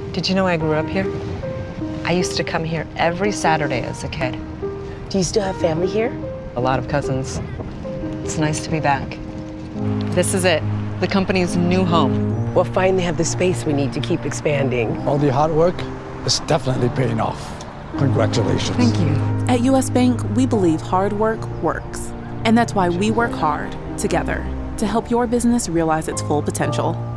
Did you know I grew up here? I used to come here every Saturday as a kid. Do you still have family here? A lot of cousins. It's nice to be back. This is it, the company's new home. We'll finally have the space we need to keep expanding. All the hard work is definitely paying off. Congratulations. Thank you. At US Bank, we believe hard work works. And that's why we work hard together to help your business realize its full potential.